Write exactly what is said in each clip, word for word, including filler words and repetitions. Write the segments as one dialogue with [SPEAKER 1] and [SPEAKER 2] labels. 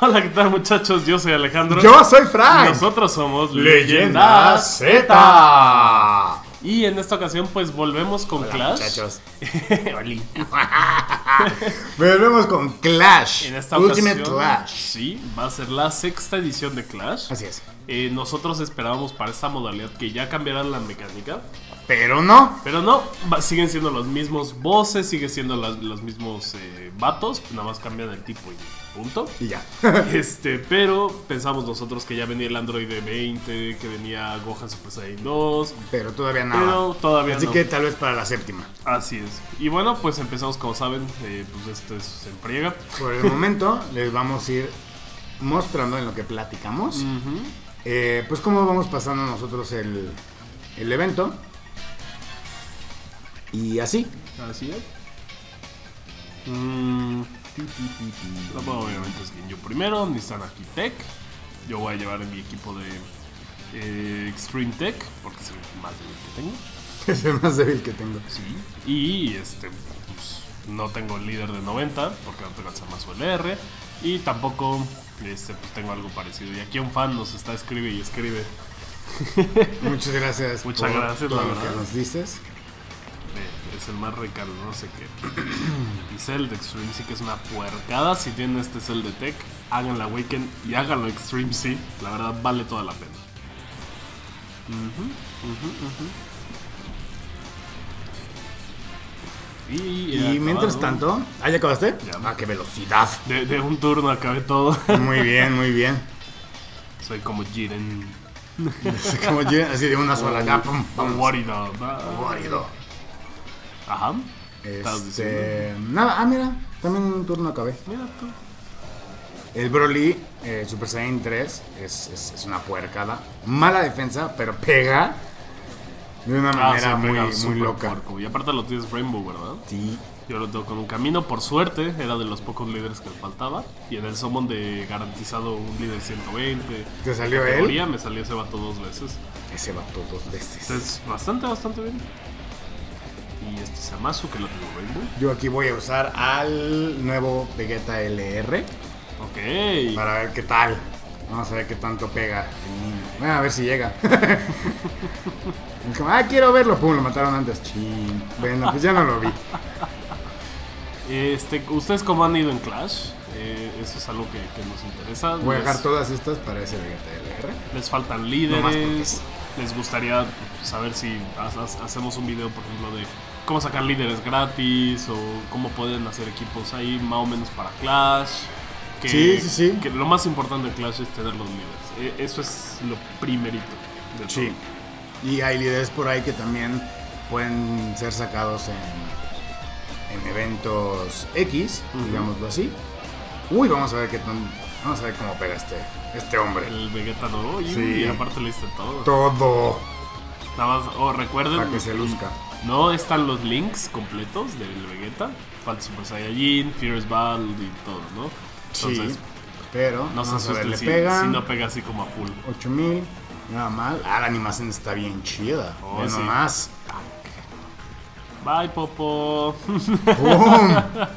[SPEAKER 1] Hola, ¿qué tal, muchachos? Yo soy Alejandro.
[SPEAKER 2] Yo soy Frank.
[SPEAKER 1] Y nosotros somos
[SPEAKER 2] Leyenda Z.
[SPEAKER 1] Y en esta ocasión, pues volvemos con
[SPEAKER 2] Hola,
[SPEAKER 1] Clash.
[SPEAKER 2] muchachos. Volvemos con Clash.
[SPEAKER 1] En esta
[SPEAKER 2] Ultimate
[SPEAKER 1] ocasión,
[SPEAKER 2] Clash.
[SPEAKER 1] sí, va a ser la sexta edición de Clash.
[SPEAKER 2] Así es.
[SPEAKER 1] Eh, nosotros esperábamos para esta modalidad que ya cambiara la mecánica.
[SPEAKER 2] Pero no.
[SPEAKER 1] Pero no, va, siguen siendo los mismos bosses, siguen siendo las, los mismos eh, vatos, nada más cambian el tipo y punto.
[SPEAKER 2] Y ya.
[SPEAKER 1] este, pero pensamos nosotros que ya venía el Android veinte, que venía Gohan Super Saiyan dos.
[SPEAKER 2] Pero todavía nada.
[SPEAKER 1] Pero todavía
[SPEAKER 2] Así
[SPEAKER 1] no.
[SPEAKER 2] que tal vez para la séptima.
[SPEAKER 1] Así es. Y bueno, pues empezamos, como saben, eh, pues esto es en friega.
[SPEAKER 2] Por el momento les vamos a ir mostrando en lo que platicamos.
[SPEAKER 1] Uh-huh.
[SPEAKER 2] eh, pues cómo vamos pasando nosotros el, el evento. Y así.
[SPEAKER 1] Así es. Mm. No, obviamente es Ginyu primero, Nissan Architect. Yo voy a llevar en mi equipo de eh, Extreme Tech, porque es el más débil que tengo.
[SPEAKER 2] Es el más débil que tengo.
[SPEAKER 1] Sí. Y este, pues, no tengo el líder de noventa, porque no tengo el Zamasu L R. Y tampoco este, pues, tengo algo parecido. Y aquí un fan nos está escribe y escribe.
[SPEAKER 2] Muchas gracias.
[SPEAKER 1] Muchas
[SPEAKER 2] por
[SPEAKER 1] gracias,
[SPEAKER 2] todo
[SPEAKER 1] la
[SPEAKER 2] lo
[SPEAKER 1] verdad.
[SPEAKER 2] que nos dices.
[SPEAKER 1] Es el más recaro, no sé qué. Y Cell de Extreme sí que es una puercada. Si tienen este Cell de Tech, hagan la Awaken y háganlo Extreme sí. La verdad vale toda la pena. Uh-huh, uh-huh, uh-huh. Y,
[SPEAKER 2] Y mientras tanto. ¿Ah, ya acabaste?
[SPEAKER 1] Ya.
[SPEAKER 2] Ah, qué velocidad.
[SPEAKER 1] De, de un turno acabé todo.
[SPEAKER 2] Muy bien, muy bien.
[SPEAKER 1] Soy como Jiren.
[SPEAKER 2] Como yo, así de una sola acá. Pum,
[SPEAKER 1] Un
[SPEAKER 2] vamos.
[SPEAKER 1] Warido.
[SPEAKER 2] Guarido.
[SPEAKER 1] Ajá. ¿Estás diciendo?
[SPEAKER 2] Este. Nada, ah, mira. También un turno acabé.
[SPEAKER 1] Mira tú.
[SPEAKER 2] El Broly eh, Super Saiyan tres es, es, es una puercada. Mala defensa, pero pega de una
[SPEAKER 1] Ah,
[SPEAKER 2] manera
[SPEAKER 1] sí,
[SPEAKER 2] muy,
[SPEAKER 1] pega
[SPEAKER 2] muy
[SPEAKER 1] súper
[SPEAKER 2] loca.
[SPEAKER 1] puerco. Y aparte lo tienes Rainbow, ¿verdad?
[SPEAKER 2] Sí.
[SPEAKER 1] Yo lo tengo con un camino, por suerte, era de los pocos líderes que me faltaba. Y en el Summon de garantizado un líder ciento veinte.
[SPEAKER 2] ¿Te salió
[SPEAKER 1] En
[SPEAKER 2] él?
[SPEAKER 1] categoría me salió ese vato dos veces.
[SPEAKER 2] Ese va dos veces.
[SPEAKER 1] Entonces, bastante, bastante bien. Y este Zamasu, que lo tengo Rainbow.
[SPEAKER 2] Yo aquí voy a usar al nuevo Vegeta L R
[SPEAKER 1] Ok.
[SPEAKER 2] para ver qué tal. Vamos a ver qué tanto pega el niño. Bueno, a ver si llega. Como, ah, quiero verlo. Pum, lo mataron antes. Chin. Bueno, pues ya no lo vi.
[SPEAKER 1] Este, ¿ustedes cómo han ido en Clash? Eh, eso es algo que, que nos interesa.
[SPEAKER 2] Voy a
[SPEAKER 1] Les-
[SPEAKER 2] dejar todas estas para ese Vegeta L R.
[SPEAKER 1] Les faltan
[SPEAKER 2] No más porque
[SPEAKER 1] líderes.
[SPEAKER 2] sí.
[SPEAKER 1] Les gustaría saber si ha- ha- hacemos un video, por ejemplo, de cómo sacar líderes gratis o cómo pueden hacer equipos ahí más o menos para Clash. Que,
[SPEAKER 2] Sí, sí, sí.
[SPEAKER 1] Que lo más importante de Clash es tener los líderes. E- Eso es lo primerito del
[SPEAKER 2] Sí.
[SPEAKER 1] todo.
[SPEAKER 2] Y hay líderes por ahí que también pueden ser sacados en, en eventos X,
[SPEAKER 1] Ujú.
[SPEAKER 2] digámoslo así. Uy, vamos a ver qué tan, vamos a ver cómo pega este, este hombre.
[SPEAKER 1] El Vegeta nuevo y,
[SPEAKER 2] Sí.
[SPEAKER 1] y aparte le diste todo.
[SPEAKER 2] Todo
[SPEAKER 1] Nada más, oh, recuerden.
[SPEAKER 2] para que se luzca.
[SPEAKER 1] No están los links completos del Vegeta. Falta Super Saiyajin, Fierce Battle y todo, ¿no? Entonces,
[SPEAKER 2] Sí, pero
[SPEAKER 1] no se
[SPEAKER 2] vamos a ver,
[SPEAKER 1] asusten
[SPEAKER 2] le
[SPEAKER 1] si,
[SPEAKER 2] pega
[SPEAKER 1] si no pega así como a full.
[SPEAKER 2] ocho mil, nada mal. Ah, la animación está bien chida.
[SPEAKER 1] Oh,
[SPEAKER 2] Ve
[SPEAKER 1] sí.
[SPEAKER 2] nomás.
[SPEAKER 1] Bye, Popo.
[SPEAKER 2] ¡Pum!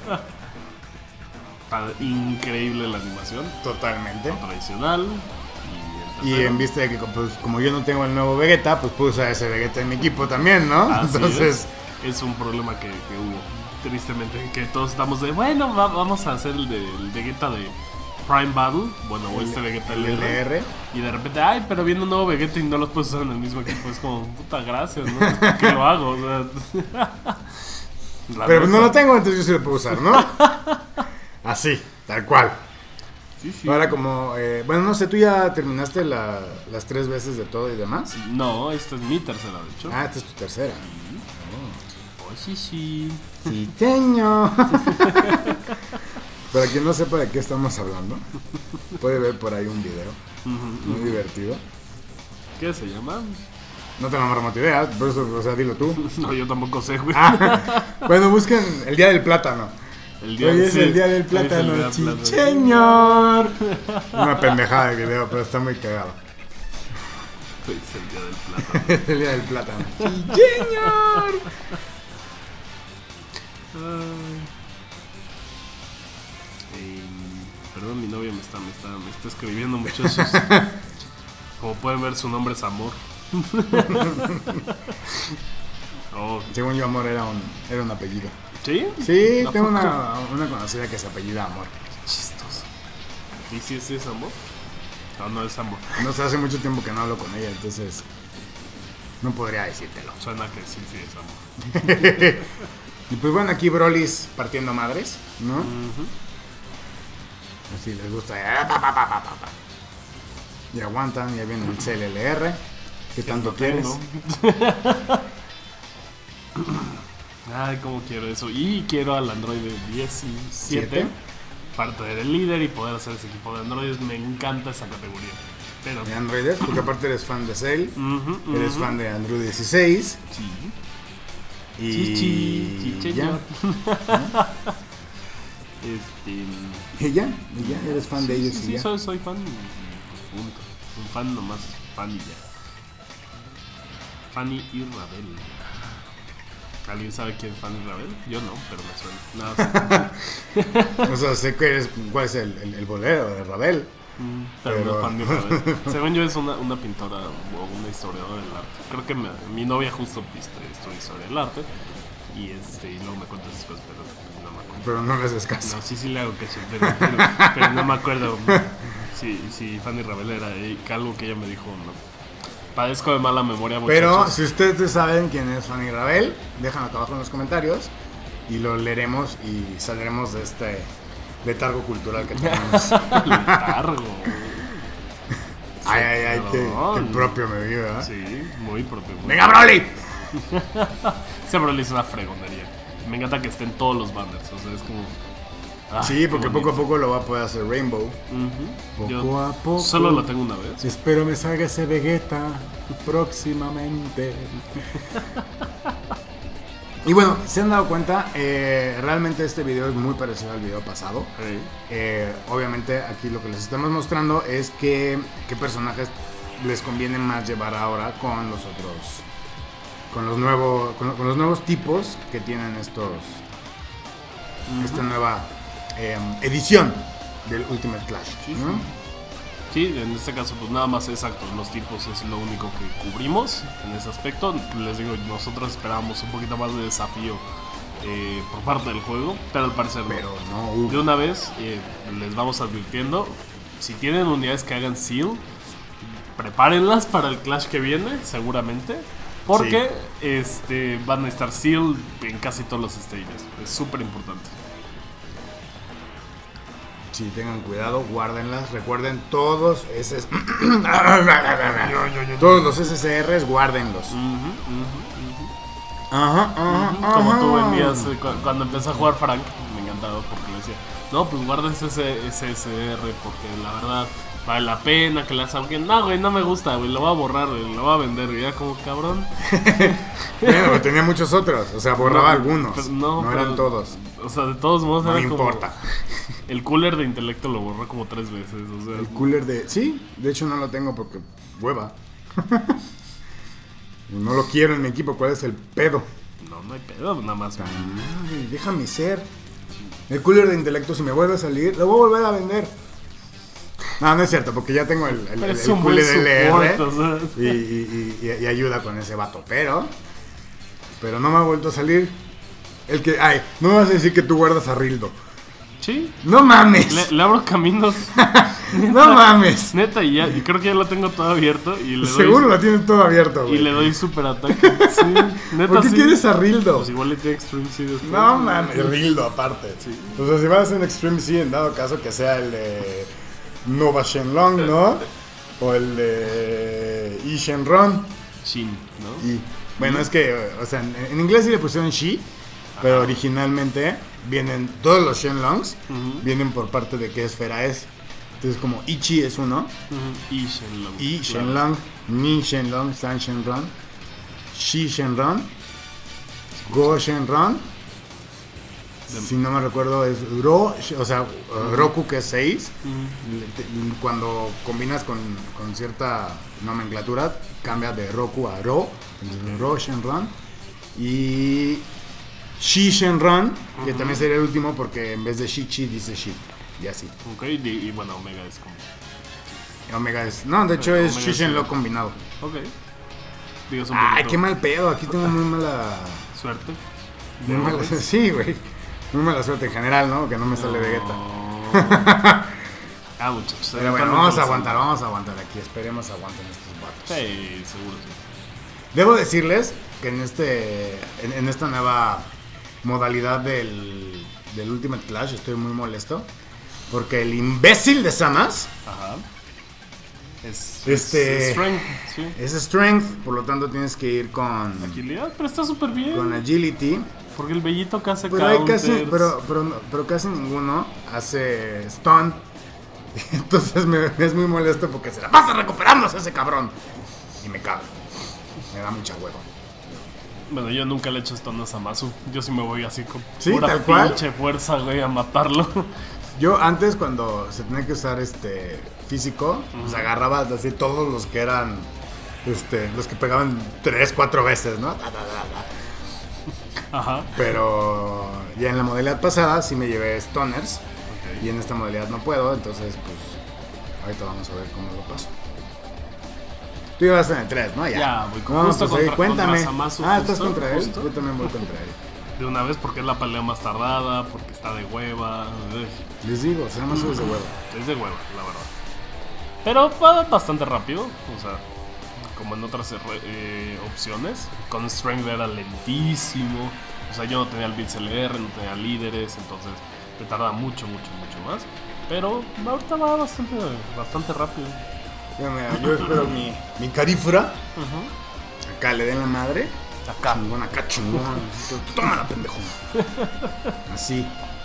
[SPEAKER 1] Está increíble la animación.
[SPEAKER 2] Totalmente.
[SPEAKER 1] Lo tradicional. Y, el
[SPEAKER 2] Y
[SPEAKER 1] tercero.
[SPEAKER 2] en vista de que pues, como yo no tengo el nuevo Vegeta, pues puse a ese Vegeta en mi equipo también, ¿no?
[SPEAKER 1] Así
[SPEAKER 2] Entonces,
[SPEAKER 1] es, es un problema que, que hubo. Tristemente, que todos estamos de, bueno, va- vamos a hacer el de el Vegeta de Prime Battle. Bueno, o este Vegeta
[SPEAKER 2] el
[SPEAKER 1] L
[SPEAKER 2] L
[SPEAKER 1] R.
[SPEAKER 2] R.
[SPEAKER 1] Y de repente, ay, pero viene un nuevo Vegeta y no los puedes usar en el mismo equipo. Es como, puta, gracias, ¿no? ¿Por qué lo hago? O sea, la
[SPEAKER 2] Pero pues no
[SPEAKER 1] neta.
[SPEAKER 2] lo tengo, entonces yo sí lo puedo usar, ¿no? Así, tal cual.
[SPEAKER 1] Sí, sí.
[SPEAKER 2] Ahora como, eh, bueno, no sé, ¿tú ya terminaste la- las tres veces de todo y demás?
[SPEAKER 1] No, esta es mi tercera, de hecho.
[SPEAKER 2] Ah, esta es tu tercera.
[SPEAKER 1] Oh, sí, sí.
[SPEAKER 2] Sí, señor. Para quien no sepa de qué estamos hablando, puede ver por ahí un video muy divertido.
[SPEAKER 1] ¿Qué se llama?
[SPEAKER 2] No tengo la más remota idea, por eso, o sea, dilo tú.
[SPEAKER 1] No, yo tampoco sé, güey.
[SPEAKER 2] Ah, bueno, busquen el Día del Plátano.
[SPEAKER 1] El
[SPEAKER 2] Hoy es
[SPEAKER 1] sí,
[SPEAKER 2] el Día del
[SPEAKER 1] hoy es el
[SPEAKER 2] Plátano,
[SPEAKER 1] día del
[SPEAKER 2] sí,
[SPEAKER 1] plátano.
[SPEAKER 2] señor. Una pendejada de video, pero está muy cagado.
[SPEAKER 1] Hoy es el día del plátano.
[SPEAKER 2] Es el Día del Plátano. Sí, señor.
[SPEAKER 1] Ay. Perdón, mi novia me está, me está, me está escribiendo muchachos. Como pueden ver, su nombre es Amor. Oh.
[SPEAKER 2] Según yo, Amor era un, era un apellido.
[SPEAKER 1] ¿Sí?
[SPEAKER 2] Sí,
[SPEAKER 1] ¿A
[SPEAKER 2] tengo
[SPEAKER 1] poco?
[SPEAKER 2] una, una conocida que se apellida Amor.
[SPEAKER 1] Chistoso. ¿Y si ese es Amor? No, no es Amor.
[SPEAKER 2] No sé, hace mucho tiempo que no hablo con ella, entonces no podría decírtelo.
[SPEAKER 1] Suena que sí, sí es Amor.
[SPEAKER 2] Y pues bueno, aquí Brolis partiendo madres, ¿no?
[SPEAKER 1] Uh-huh.
[SPEAKER 2] Así les gusta. eh, pa, pa, pa, pa, pa, pa. Y aguantan, ya viene el C L L R. ¿Qué tanto
[SPEAKER 1] no
[SPEAKER 2] quieres?
[SPEAKER 1] tengo. Ay, cómo quiero eso. Y quiero al Android diecisiete.
[SPEAKER 2] ¿Siete?
[SPEAKER 1] Para tener el líder y poder hacer ese equipo de androides. Me encanta esa categoría. Pero.
[SPEAKER 2] De androides, porque aparte eres fan de Cell,
[SPEAKER 1] Uh-huh, uh-huh.
[SPEAKER 2] eres fan de Android dieciséis.
[SPEAKER 1] Sí.
[SPEAKER 2] Y
[SPEAKER 1] Sí, sí, sí,
[SPEAKER 2] ya.
[SPEAKER 1] señor. Este.
[SPEAKER 2] Y ya, y ya, eres fan de
[SPEAKER 1] sí,
[SPEAKER 2] ellos
[SPEAKER 1] sí,
[SPEAKER 2] y
[SPEAKER 1] sí,
[SPEAKER 2] ya.
[SPEAKER 1] soy, soy fan. Punto. Un fan nomás, fan y ya. Fanny y Ravel. ¿Alguien sabe quién es Fanny y Ravel? Yo no, pero me suena. Nada,
[SPEAKER 2] O sea, sé que eres, cuál es el, el, el bolero de Ravel.
[SPEAKER 1] Mm, pero,
[SPEAKER 2] Pero-
[SPEAKER 1] no fan de Ravel. Según yo es una, una pintora o una historiadora del arte. Creo que me- mi novia justo viste estudia historia del arte. Y este y luego me cuentas después, pero no me acuerdo.
[SPEAKER 2] Pero no les haces caso.
[SPEAKER 1] No, sí, sí le hago caso, pero, pero, pero no me acuerdo si, si Fanny Ravel era eh, que algo que ella me dijo, no. Padezco de mala memoria,
[SPEAKER 2] Pero
[SPEAKER 1] muchachos.
[SPEAKER 2] si ustedes saben quién es Fanny Ravel, déjanlo acá abajo en los comentarios y lo leeremos y saldremos de este letargo cultural que tenemos.
[SPEAKER 1] Letargo.
[SPEAKER 2] Ay, ay, ay, que,
[SPEAKER 1] Perdón.
[SPEAKER 2] que propio me vive, ¿verdad?
[SPEAKER 1] Sí, muy propio. muy
[SPEAKER 2] ¡Venga, Broly!
[SPEAKER 1] Ese Broly es una fregonería. Me encanta que esté en todos los banners. O sea, es como. ah,
[SPEAKER 2] Sí,
[SPEAKER 1] qué
[SPEAKER 2] porque
[SPEAKER 1] bonito.
[SPEAKER 2] poco a poco lo va a poder hacer Rainbow.
[SPEAKER 1] Ujú.
[SPEAKER 2] Poco
[SPEAKER 1] Yo
[SPEAKER 2] a poco.
[SPEAKER 1] Solo lo tengo una vez.
[SPEAKER 2] Espero me salga ese Vegeta próximamente. Y bueno, se han dado cuenta, eh, realmente este video es muy parecido al video pasado.
[SPEAKER 1] Sí.
[SPEAKER 2] Eh, obviamente aquí lo que les estamos mostrando es que qué personajes les conviene más llevar ahora con los otros, con los nuevos, con, con los nuevos tipos que tienen estos, esta nueva eh, edición del Ultimate Clash,
[SPEAKER 1] Sí,
[SPEAKER 2] ¿no?
[SPEAKER 1] sí. Sí, en este caso pues nada más exacto, los tipos es lo único que cubrimos en ese aspecto. Les digo, nosotros esperábamos un poquito más de desafío eh, por parte del juego, pero al parecer no.
[SPEAKER 2] Pero no hubo.
[SPEAKER 1] De una vez eh, les vamos advirtiendo, si tienen unidades que hagan seal, prepárenlas para el Clash que viene, seguramente. Porque este, van a estar seal en casi todos los stages. Es súper importante.
[SPEAKER 2] Sí, tengan cuidado, guárdenlas. Recuerden todos esos todos los S C Rs, guárdenlos.
[SPEAKER 1] Ujú, ujú, ujú.
[SPEAKER 2] Ajá, ajá,
[SPEAKER 1] Como
[SPEAKER 2] ajá.
[SPEAKER 1] tú vendías eh, cu- cuando empecé a jugar Frank, me encantaba porque le decía, no, pues guárdense ese S S R porque la verdad vale la pena que la saquen. No, güey, no me gusta, güey, lo voy a borrar, güey, lo voy a vender, güey, ya como cabrón.
[SPEAKER 2] Bueno, pero tenía muchos otros, o sea, borraba
[SPEAKER 1] No,
[SPEAKER 2] algunos.
[SPEAKER 1] pero
[SPEAKER 2] No,
[SPEAKER 1] no,
[SPEAKER 2] eran
[SPEAKER 1] pero-
[SPEAKER 2] todos.
[SPEAKER 1] O sea, de todos modos
[SPEAKER 2] No me
[SPEAKER 1] era como-
[SPEAKER 2] importa.
[SPEAKER 1] El cooler de intelecto lo borró como tres veces, o sea.
[SPEAKER 2] El cooler de. Sí, de hecho no lo tengo porque hueva. No lo quiero en mi equipo, ¿cuál es el pedo?
[SPEAKER 1] No, no hay pedo, nada más.
[SPEAKER 2] Ay, déjame ser. El cooler de intelecto, si me vuelve a salir, lo voy a volver a vender. No, no es cierto, porque ya tengo el, el,
[SPEAKER 1] Pero
[SPEAKER 2] el,
[SPEAKER 1] es
[SPEAKER 2] el
[SPEAKER 1] un buen
[SPEAKER 2] cooler L R
[SPEAKER 1] support, o sea.
[SPEAKER 2] y, y- y- y ayuda con ese vato. Pero, pero no me ha vuelto a salir. El que, ay, no me vas a decir que tú guardas a Rildo.
[SPEAKER 1] Sí,
[SPEAKER 2] No mames.
[SPEAKER 1] le, le abro caminos.
[SPEAKER 2] No mames.
[SPEAKER 1] Neta, y ya, y creo que ya lo tengo todo abierto y le doy.
[SPEAKER 2] Seguro lo tienes todo abierto,
[SPEAKER 1] Y
[SPEAKER 2] güey.
[SPEAKER 1] le doy super ataque. Sí, neta,
[SPEAKER 2] ¿Por qué
[SPEAKER 1] sí.
[SPEAKER 2] quieres a Rildo?
[SPEAKER 1] Pues igual le tiene Extreme C después.
[SPEAKER 2] No mames, Rildo aparte. O sea, si vas a hacer un Extreme C, en dado caso que sea el de Nova Shenlong, ¿no? O el de Yi Shenron.
[SPEAKER 1] Shin, ¿no?
[SPEAKER 2] Y bueno, es que, o sea, en, en inglés sí le pusieron Shi, pero originalmente vienen todos los Shenlongs,
[SPEAKER 1] Ujú.
[SPEAKER 2] vienen por parte de qué esfera es. Entonces, como Ichi es uno,
[SPEAKER 1] Ujú, Y Shenlong.
[SPEAKER 2] I
[SPEAKER 1] claro.
[SPEAKER 2] Shenlong, Ni Shenlong, San Shenron, Shi Shenron, Go Shenron. Si no me recuerdo es Ro, o sea, Roku que es seis.
[SPEAKER 1] Ujú.
[SPEAKER 2] Cuando combinas con, con cierta nomenclatura, cambia de Roku a Ro. Entonces, Ro Shenron. Y Shi Shenron, que también sería el último porque en vez de Shi Chi dice Shi. y así.
[SPEAKER 1] Ok, y, y bueno, Omega es como...
[SPEAKER 2] Omega es... No, de hecho
[SPEAKER 1] Eh,
[SPEAKER 2] es
[SPEAKER 1] Omega
[SPEAKER 2] Shishenlo
[SPEAKER 1] sí.
[SPEAKER 2] combinado.
[SPEAKER 1] Ok. Digas un
[SPEAKER 2] Ay,
[SPEAKER 1] poquito
[SPEAKER 2] qué mal pedo, aquí tengo muy mala...
[SPEAKER 1] suerte.
[SPEAKER 2] Muy mala... Sí, güey. Muy mala suerte en general, ¿no? Que no me sale Vegeta.
[SPEAKER 1] No. Ah, muchachos.
[SPEAKER 2] Pero bueno,
[SPEAKER 1] eventualmente
[SPEAKER 2] vamos a
[SPEAKER 1] lo
[SPEAKER 2] aguantar,
[SPEAKER 1] saben.
[SPEAKER 2] vamos a aguantar aquí. Esperemos aguanten estos vatos.
[SPEAKER 1] Sí, seguro sí.
[SPEAKER 2] Debo decirles que en este en, en esta nueva modalidad del, del Ultimate Clash estoy muy molesto. Porque el imbécil de Samas
[SPEAKER 1] Ajá. Es,
[SPEAKER 2] Este-
[SPEAKER 1] es strength, sí.
[SPEAKER 2] es Strength, por lo tanto tienes que ir con,
[SPEAKER 1] Agilidad, pero está súper bien.
[SPEAKER 2] con Agility.
[SPEAKER 1] Porque el bellito que hace
[SPEAKER 2] Pero, hay
[SPEAKER 1] counters.
[SPEAKER 2] casi, pero, pero, no- pero casi ninguno hace Stun. Entonces me, es muy molesto porque se la pasa recuperándose ese cabrón. Y me cago. Me da mucha hueva.
[SPEAKER 1] Bueno, yo nunca le he hecho stun a Zamasu. Yo sí me voy así con
[SPEAKER 2] Sí,
[SPEAKER 1] pura
[SPEAKER 2] tal cual.
[SPEAKER 1] pinche fuerza, güey, a matarlo.
[SPEAKER 2] Yo antes cuando se tenía que usar este físico, pues agarraba así todos los que eran este, los que pegaban tres, cuatro veces, ¿no? Ta, ta, ta, ta.
[SPEAKER 1] Ajá.
[SPEAKER 2] Pero ya en la modalidad pasada sí me llevé stunners
[SPEAKER 1] Ok.
[SPEAKER 2] y en esta modalidad no puedo, entonces pues ahorita vamos a ver cómo lo paso. Tú ibas en el tres, ¿no? Ya.
[SPEAKER 1] Ya, voy con-
[SPEAKER 2] No,
[SPEAKER 1] justo
[SPEAKER 2] pues ahí,
[SPEAKER 1] contra-
[SPEAKER 2] cuéntame.
[SPEAKER 1] contra Zamasu,
[SPEAKER 2] ah,
[SPEAKER 1] justo,
[SPEAKER 2] ¿estás contra él?
[SPEAKER 1] justo.
[SPEAKER 2] Yo también voy contra él.
[SPEAKER 1] De una vez porque es la pelea más tardada, porque está de hueva. Ugh.
[SPEAKER 2] Les digo, se llama subes de huevo.
[SPEAKER 1] Es de hueva, la verdad. Pero va bastante rápido. O sea, como en otras eh, eh, opciones. Con Strength era lentísimo. O sea, yo no tenía el Blitz L R, no tenía líderes. Entonces me tarda mucho, mucho, mucho más. Pero ahorita va bastante, bastante rápido.
[SPEAKER 2] Yo, mira, yo espero mi, mi carífera.
[SPEAKER 1] Ujú.
[SPEAKER 2] Acá le den la madre.
[SPEAKER 1] Acá.
[SPEAKER 2] Chingón, acá chingón. Toma la pendejo. Así.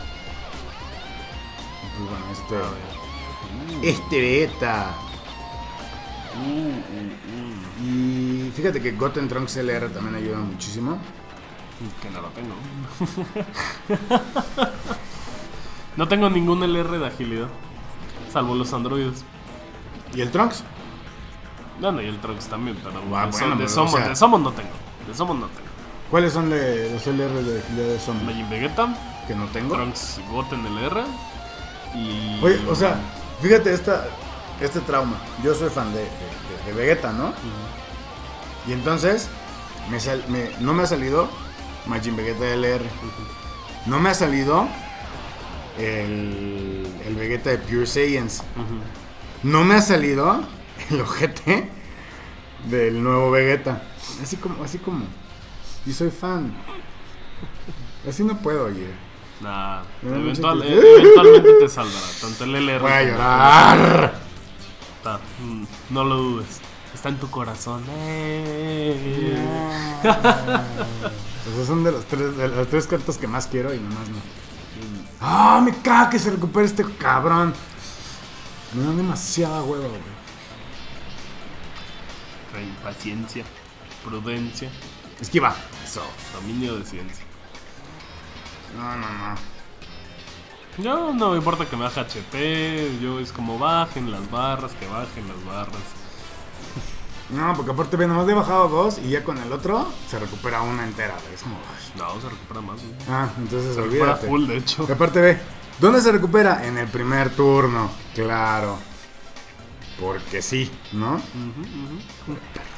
[SPEAKER 2] Y pues bueno,
[SPEAKER 1] A
[SPEAKER 2] este.
[SPEAKER 1] ver.
[SPEAKER 2] Este beta.
[SPEAKER 1] Uh, uh, uh.
[SPEAKER 2] Y fíjate que Goten Trunks L R también ayuda muchísimo.
[SPEAKER 1] Que no lo tengo. No tengo ningún L R de agilidad. Salvo los androides.
[SPEAKER 2] ¿Y el Trunks?
[SPEAKER 1] No, no, y el Trunks también, pero
[SPEAKER 2] Ah,
[SPEAKER 1] de,
[SPEAKER 2] bueno,
[SPEAKER 1] de,
[SPEAKER 2] pero,
[SPEAKER 1] Summon,
[SPEAKER 2] o sea-
[SPEAKER 1] de Summon no tengo. De Summon no tengo.
[SPEAKER 2] ¿Cuáles son de los L R de agilidad de Zombie?
[SPEAKER 1] Majin Vegeta,
[SPEAKER 2] Que no tengo.
[SPEAKER 1] Trunks Goten L R y...
[SPEAKER 2] Oye, o sea, fíjate esta, este trauma. Yo soy fan de, de, de- de Vegeta, ¿no?
[SPEAKER 1] Ujú,
[SPEAKER 2] Y entonces me sal- me- no me ha salido Majin Vegeta L R.
[SPEAKER 1] ujú,
[SPEAKER 2] No me ha salido el, el Vegeta de Pure Saiyans.
[SPEAKER 1] ujú.
[SPEAKER 2] No me ha salido el ojete del nuevo Vegeta. Así como, así como. Y soy fan. Así no puedo, oye.
[SPEAKER 1] Nah,
[SPEAKER 2] Me da mucha
[SPEAKER 1] eventual-
[SPEAKER 2] tristeza.
[SPEAKER 1] eh, eventualmente te saldrá, tanto el L R
[SPEAKER 2] Voy a
[SPEAKER 1] como-
[SPEAKER 2] llorar.
[SPEAKER 1] Está, mm, no lo dudes. Está en tu corazón. Eh.
[SPEAKER 2] O sea, son de los tres, de las tres cartas que más quiero y nomás no. ¡Ah, me caga que se recupere este cabrón! Me da demasiada hueva, güey.
[SPEAKER 1] Trae paciencia, prudencia,
[SPEAKER 2] Esquiva.
[SPEAKER 1] eso, dominio de ciencia.
[SPEAKER 2] No, no, no.
[SPEAKER 1] Yo no me importa que me baje H P, yo es como bajen las barras, que bajen las barras.
[SPEAKER 2] No, porque aparte ve, nomás le he bajado dos y ya con el otro se recupera una entera, güey. Es como. ay.
[SPEAKER 1] No, se recupera más, güey.
[SPEAKER 2] Ah, entonces
[SPEAKER 1] Se recupera
[SPEAKER 2] olvídate.
[SPEAKER 1] full, de hecho.
[SPEAKER 2] Y aparte ve, ¿dónde se recupera? En el primer turno, claro. Porque sí, ¿no?
[SPEAKER 1] Ujú, ujú.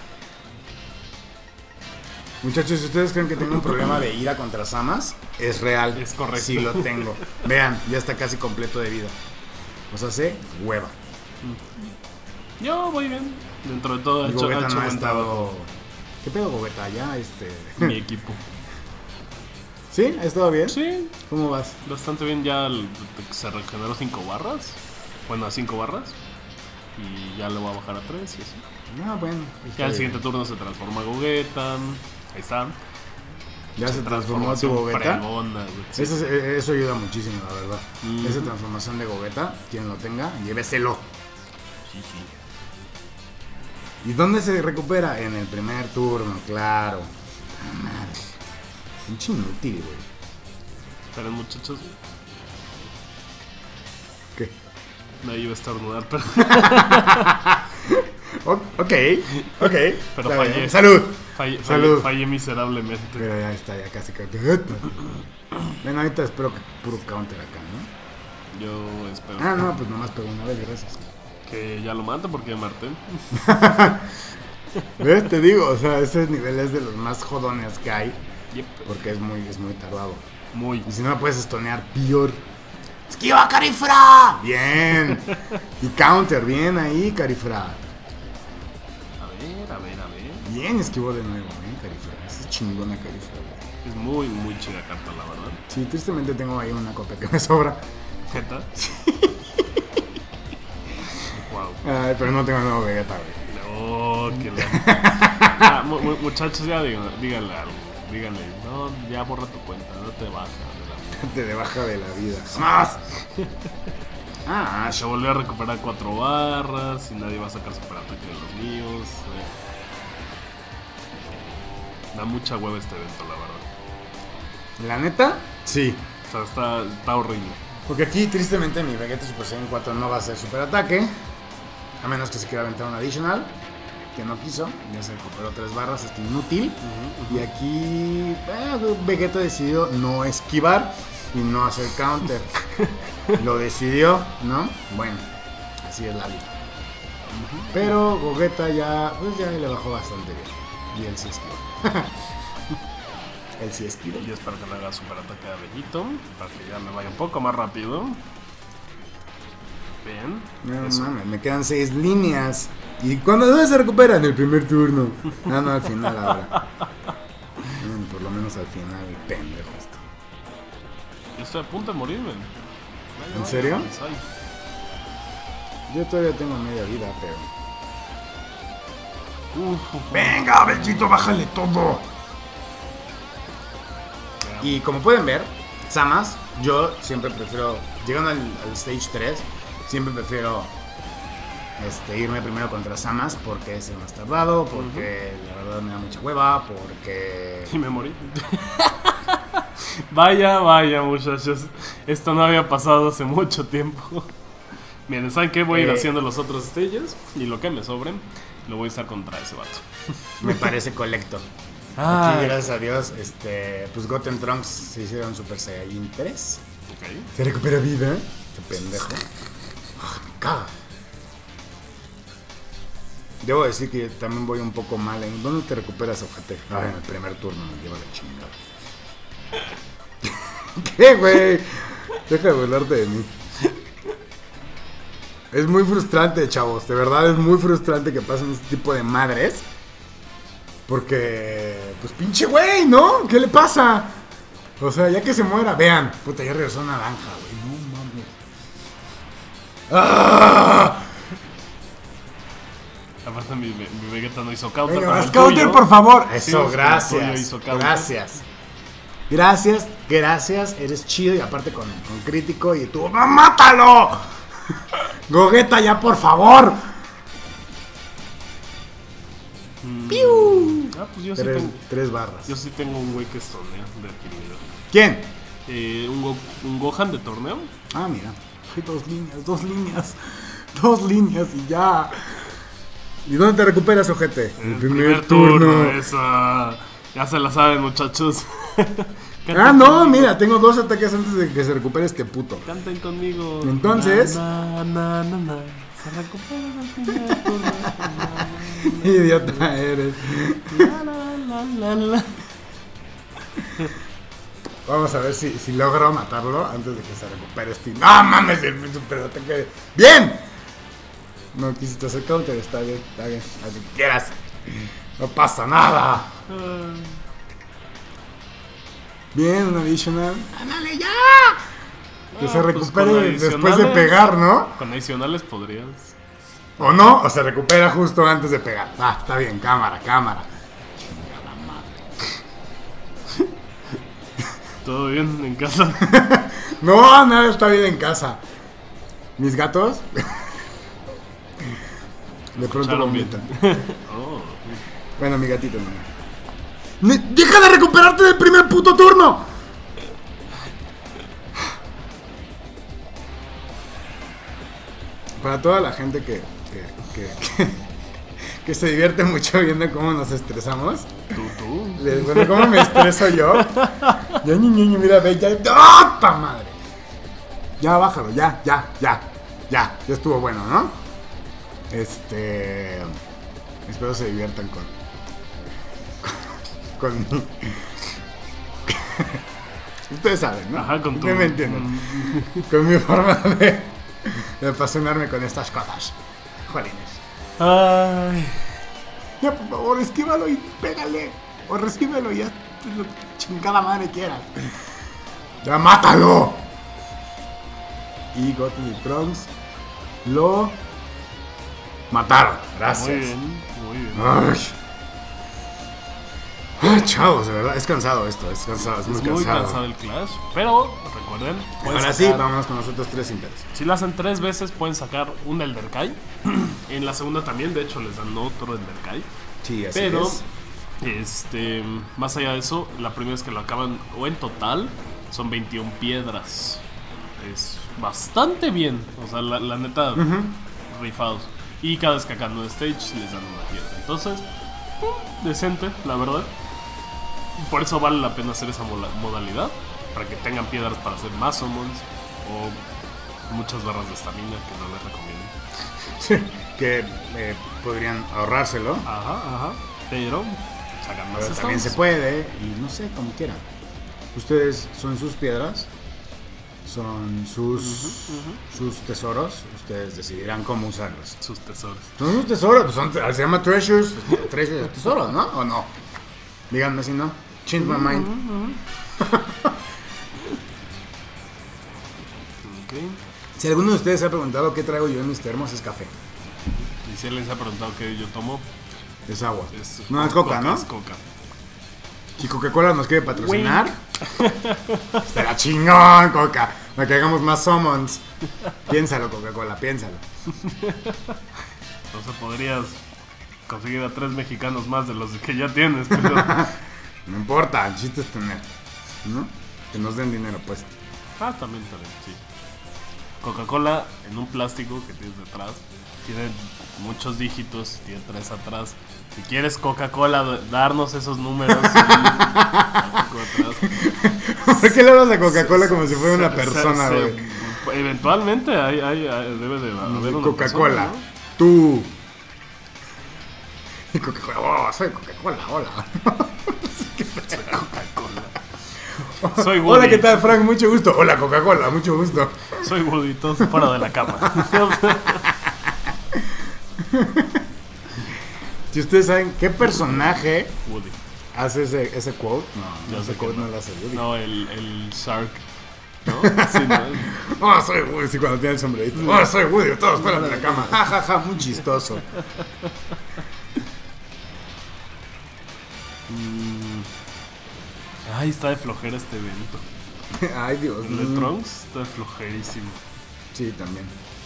[SPEAKER 2] Muchachos, si ustedes creen que tengo un problema de ira contra Samas, es real.
[SPEAKER 1] Es correcto.
[SPEAKER 2] Sí lo tengo. Vean, ya está casi completo de vida. O sea, sé, hueva.
[SPEAKER 1] Yo voy bien. Dentro de todo, he
[SPEAKER 2] Y
[SPEAKER 1] hecho, ha
[SPEAKER 2] Gogeta
[SPEAKER 1] hecho
[SPEAKER 2] no ha
[SPEAKER 1] buen
[SPEAKER 2] estado.
[SPEAKER 1] trabajo
[SPEAKER 2] ¿Qué pedo, Gogeta? Ya, este.
[SPEAKER 1] mi equipo.
[SPEAKER 2] ¿Sí? ¿Ha estado bien?
[SPEAKER 1] Sí,
[SPEAKER 2] ¿Cómo vas?
[SPEAKER 1] bastante bien. Ya el- se regeneró cinco barras. Bueno, a cinco barras. Y ya le voy a bajar a tres y así.
[SPEAKER 2] Ah, bueno.
[SPEAKER 1] Ya
[SPEAKER 2] está
[SPEAKER 1] el
[SPEAKER 2] bien.
[SPEAKER 1] siguiente turno se transforma Gogeta. Ahí está.
[SPEAKER 2] Ya se transformó tu
[SPEAKER 1] Transformación
[SPEAKER 2] Gogeta.
[SPEAKER 1] fregona, güey. Sí.
[SPEAKER 2] Eso, eso ayuda muchísimo, la verdad.
[SPEAKER 1] Ujú.
[SPEAKER 2] Esa transformación de Gogeta, quien lo tenga, lléveselo.
[SPEAKER 1] Sí, sí.
[SPEAKER 2] ¿Y dónde se recupera? En el primer turno, claro. Ah, madre. Pinche inútil, güey.
[SPEAKER 1] Pero muchachos,
[SPEAKER 2] ¿Qué?
[SPEAKER 1] no iba a estornudar, pero
[SPEAKER 2] O- ok, ok.
[SPEAKER 1] Pero
[SPEAKER 2] Está
[SPEAKER 1] fallé.
[SPEAKER 2] bien. ¡Salud!
[SPEAKER 1] fallé, fallé,
[SPEAKER 2] Salud.
[SPEAKER 1] fallé miserablemente.
[SPEAKER 2] Pero ya está, ya casi. casi. Bueno, ahorita espero que puro counter acá, ¿no?
[SPEAKER 1] yo espero
[SPEAKER 2] Ah, no, pues nomás pegó una vez, gracias.
[SPEAKER 1] que ya lo mate porque Marte.
[SPEAKER 2] ¿Ves? Te digo, o sea, ese nivel es de los más jodones que hay.
[SPEAKER 1] Yep.
[SPEAKER 2] Porque es muy, es muy tardado.
[SPEAKER 1] Muy.
[SPEAKER 2] Y si no me puedes estonear, peor. ¡Esquiva, Carifra! Bien. Y counter, bien ahí, Carifra.
[SPEAKER 1] A ver, a ver, a ver.
[SPEAKER 2] Bien, esquivó de nuevo, ¿eh, Carifra? Esa es chingona, Carifra.
[SPEAKER 1] Es muy, muy chida carta, la verdad.
[SPEAKER 2] Sí, tristemente tengo ahí una copia que me sobra.
[SPEAKER 1] ¿Jeta? Wow.
[SPEAKER 2] Ay, pero no tengo nuevo Vegeta, güey.
[SPEAKER 1] No, que la... Ya, mu- mu- muchachos, ya díganle, díganle algo. Díganle, no, ya borra tu cuenta, no te baja de la vida.
[SPEAKER 2] Te de baja de la vida. ¡Más! Ah,
[SPEAKER 1] Se volvió a recuperar cuatro barras y nadie va a sacar superataque de los míos. eh. Da mucha hueva este evento, la verdad.
[SPEAKER 2] ¿la neta? Sí.
[SPEAKER 1] O sea, está, está horrible.
[SPEAKER 2] Porque aquí, tristemente, mi Vegeta Super Saiyan cuatro no va a ser super ataque. A menos que se quiera aventar un adicional. Que no quiso. Ya se recuperó tres barras, está inútil.
[SPEAKER 1] Uh-huh, uh-huh.
[SPEAKER 2] Y aquí eh, Vegeta decidió no esquivar y no hacer counter. Lo decidió, ¿no? Bueno, así es la vida.
[SPEAKER 1] Uh-huh.
[SPEAKER 2] Pero Gogeta ya, pues ya le bajó bastante bien. Y él sí esquivó. Él sí esquivó.
[SPEAKER 1] Y espero que le haga superataque a Bellito para que ya me vaya un poco más rápido. Bien.
[SPEAKER 2] No
[SPEAKER 1] Eso.
[SPEAKER 2] mames, me quedan seis líneas. ¿Y cuándo dónde se recupera? En el primer turno. Ah, no, al final ahora. Bueno, por lo menos al final, el pendejo esto.
[SPEAKER 1] Yo estoy a punto de morirme. Vaya,
[SPEAKER 2] ¿En
[SPEAKER 1] vaya,
[SPEAKER 2] serio?
[SPEAKER 1] avanzai.
[SPEAKER 2] Yo todavía tengo media vida, pero...
[SPEAKER 1] Uf, uf,
[SPEAKER 2] ¡Venga, Bellito, bájale todo! Y como pueden ver, Samas, yo siempre prefiero, llegando al, al stage tres, siempre prefiero este, irme primero contra Samas porque es el más tardado, porque uh-huh. la verdad me da mucha hueva, porque...
[SPEAKER 1] Y me morí. Vaya, vaya, muchachos. Esto no había pasado hace mucho tiempo. Miren, ¿saben qué? Voy a ir
[SPEAKER 2] Eh.
[SPEAKER 1] haciendo los otros stages y lo que me sobren lo voy a usar contra ese vato.
[SPEAKER 2] Me parece colecto.
[SPEAKER 1] Ah,
[SPEAKER 2] Aquí, gracias a Dios, este, pues Goten Trunks se hicieron Super Saiyajin tres.
[SPEAKER 1] okay.
[SPEAKER 2] Se recupera vida. Qué pendejo. Ah, me caga. Debo decir que también voy un poco mal. ¿En dónde te recuperas, ojete? Ah, en el primer turno me lleva la chingada. ¿Qué, güey? Deja de burlarte de mí. Es muy frustrante, chavos. De verdad es muy frustrante que pasen este tipo de madres. Porque, pues pinche güey, ¿no? ¿Qué le pasa? O sea, ya que se muera, vean. Puta, ya regresó naranja, güey. No mames. ¡Ah!
[SPEAKER 1] Aparte mi, mi Vegeta no hizo counter.
[SPEAKER 2] Venga,
[SPEAKER 1] como
[SPEAKER 2] más
[SPEAKER 1] el
[SPEAKER 2] counter,
[SPEAKER 1] tuyo.
[SPEAKER 2] por favor.
[SPEAKER 1] Sí,
[SPEAKER 2] Eso,
[SPEAKER 1] como el
[SPEAKER 2] gracias.
[SPEAKER 1] tuyo hizo counter.
[SPEAKER 2] Gracias. Gracias, gracias. Eres chido y aparte con, con crítico. Y tú, ¡no, mátalo! Gogeta, ya, por favor.
[SPEAKER 1] Mm,
[SPEAKER 2] ¡Piu!
[SPEAKER 1] Ah, pues yo sí,
[SPEAKER 2] Tres,
[SPEAKER 1] tengo,
[SPEAKER 2] tres barras.
[SPEAKER 1] yo sí tengo un güey que es torneo de adquirido.
[SPEAKER 2] ¿Quién?
[SPEAKER 1] Eh, un, Go, un Gohan de torneo.
[SPEAKER 2] Ah, mira. Hay dos líneas, dos líneas. Dos líneas y ya. ¿Y dónde te recuperas, ojete?
[SPEAKER 1] En el primer, primer turno. turno. Esa. Ya se la saben, muchachos.
[SPEAKER 2] Ah, no, conmigo. Mira, tengo dos ataques antes de que se recupere este puto.
[SPEAKER 1] Canten conmigo.
[SPEAKER 2] Entonces.
[SPEAKER 1] Na, na, na, na. Se recupera en el primer turno.
[SPEAKER 2] Idiota eres.
[SPEAKER 1] La, la, la, la, la.
[SPEAKER 2] Vamos a ver si, si logro matarlo antes de que se recupere este. ¡No mames! El super ataque. ¡Bien! No quisiste hacer counter, está bien, está bien. Así que quieras. No pasa nada. Bien, un adicional. ¡Ándale ya! Que
[SPEAKER 1] Ah,
[SPEAKER 2] se
[SPEAKER 1] pues
[SPEAKER 2] recupere después de pegar, ¿no?
[SPEAKER 1] Con adicionales podrías.
[SPEAKER 2] O no, o se recupera justo antes de pegar. Ah, está bien, cámara, cámara. Chingada madre.
[SPEAKER 1] ¿Todo bien en casa?
[SPEAKER 2] No, nada está bien en casa. Mis gatos de pronto vomitan.
[SPEAKER 1] Oh.
[SPEAKER 2] Bueno, mi gatito no. ¡Deja de recuperarte del primer puto turno! Para toda la gente que que, que, que, que se divierte mucho viendo cómo nos estresamos.
[SPEAKER 1] ¿Tú, tú?
[SPEAKER 2] Les, bueno, cómo me estreso yo. Ya, ñi, ñi, mira, ve, ya. ¡Oh, ta madre! Ya, bájalo, ya, ya, ya. Ya, ya estuvo bueno, ¿no? Este... Espero se diviertan con... Con... mi- Ustedes saben, ¿no?
[SPEAKER 1] Ajá, con tu...
[SPEAKER 2] ¿Qué me entienden? Con mi forma de... De apasionarme con estas cosas. Jolines.
[SPEAKER 1] Ay.
[SPEAKER 2] Ya, por favor, esquívalo y pégale. O recíbelo y ya lo chingada madre quieras. ¡Ya mátalo! Y Goten y Trunks lo mataron. Gracias.
[SPEAKER 1] Muy bien, muy bien.
[SPEAKER 2] Ay. Ay, chavos, de verdad. Es cansado esto, es cansado, es muy
[SPEAKER 1] Es muy
[SPEAKER 2] cansado.
[SPEAKER 1] cansado el Clash, pero recuerden, pueden
[SPEAKER 2] Ahora sí,
[SPEAKER 1] sacar-
[SPEAKER 2] vámonos con nosotros tres imperos.
[SPEAKER 1] si lo hacen tres veces pueden sacar un Elder Kai. En la segunda también, de hecho les dan otro Elder Kai.
[SPEAKER 2] Sí, así
[SPEAKER 1] Pero,
[SPEAKER 2] es.
[SPEAKER 1] este, más allá de eso, la primera vez que lo acaban, o en total, son veintiuna piedras. Es bastante bien, o sea, la, la neta, rifados. Y cada vez que acaban un stage les dan una piedra. Entonces, mm, decente, la verdad. Por eso vale la pena hacer esa mola- modalidad, para que tengan piedras para hacer más summons o muchas barras de estamina que no les recomiendo.
[SPEAKER 2] Sí, que eh, podrían ahorrárselo.
[SPEAKER 1] Ajá, ajá. Pero sacan más
[SPEAKER 2] Pero también se
[SPEAKER 1] stones.
[SPEAKER 2] puede, y no sé, como quieran. Ustedes son sus piedras, son sus, sus tesoros. Ustedes decidirán cómo usarlos.
[SPEAKER 1] Sus tesoros.
[SPEAKER 2] Son sus tesoros, pues son, se llama treasures, treasures, tesoros, ¿no? ¿O no? Díganme si no. Change my mind.
[SPEAKER 1] Ok.
[SPEAKER 2] Si alguno de ustedes se ha preguntado qué traigo yo en mis termos, es café.
[SPEAKER 1] Y si alguien se ha preguntado qué yo tomo,
[SPEAKER 2] Es agua.
[SPEAKER 1] es
[SPEAKER 2] No, es coca, ¿no?
[SPEAKER 1] Es coca.
[SPEAKER 2] Si Coca-Cola nos quiere patrocinar, estará chingón, Coca. Para que hagamos más summons. Piénsalo, Coca-Cola, piénsalo.
[SPEAKER 1] No se podrías conseguir a tres mexicanos más de los que ya tienes, pero...
[SPEAKER 2] No importa, el chiste es tener, ¿no? Que nos den dinero, pues.
[SPEAKER 1] Ah, también, también, sí. Coca-Cola en un plástico que tienes detrás. Tiene muchos dígitos, tiene tres atrás. Si quieres Coca-Cola, d- darnos esos números. Sí, atrás.
[SPEAKER 2] ¿Por qué le hablas a Coca-Cola como si fuera una
[SPEAKER 1] Se-
[SPEAKER 2] persona,
[SPEAKER 1] se-
[SPEAKER 2] güey?
[SPEAKER 1] se- Eventualmente hay, hay- hay- debe de haber una
[SPEAKER 2] Coca-Cola,
[SPEAKER 1] persona, ¿no?
[SPEAKER 2] tú. Y Coca-Cola, oh, soy Coca-Cola, hola.
[SPEAKER 1] Coca-Cola. Soy Woody.
[SPEAKER 2] Hola, ¿qué tal, Frank? Mucho gusto. Hola, Coca-Cola, mucho gusto.
[SPEAKER 1] Soy Woody, todos fuera de la cama.
[SPEAKER 2] Si ustedes saben qué personaje
[SPEAKER 1] Woody.
[SPEAKER 2] hace ese, ese quote, no,
[SPEAKER 1] Yo
[SPEAKER 2] ese
[SPEAKER 1] sé que
[SPEAKER 2] quote no
[SPEAKER 1] no.
[SPEAKER 2] lo hace Woody.
[SPEAKER 1] No, el, el Shark. ¿No? Sí, ¿no?
[SPEAKER 2] Oh, soy Woody, sí, cuando tiene el sombrerito. Oh, soy Woody, todos fuera de la cama. Ja, ja, ja, muy chistoso.
[SPEAKER 1] Mm. Ay, está de flojera este evento.
[SPEAKER 2] Ay, Dios.
[SPEAKER 1] El de
[SPEAKER 2] mm.
[SPEAKER 1] Trunks está de flojerísimo.
[SPEAKER 2] Sí, también.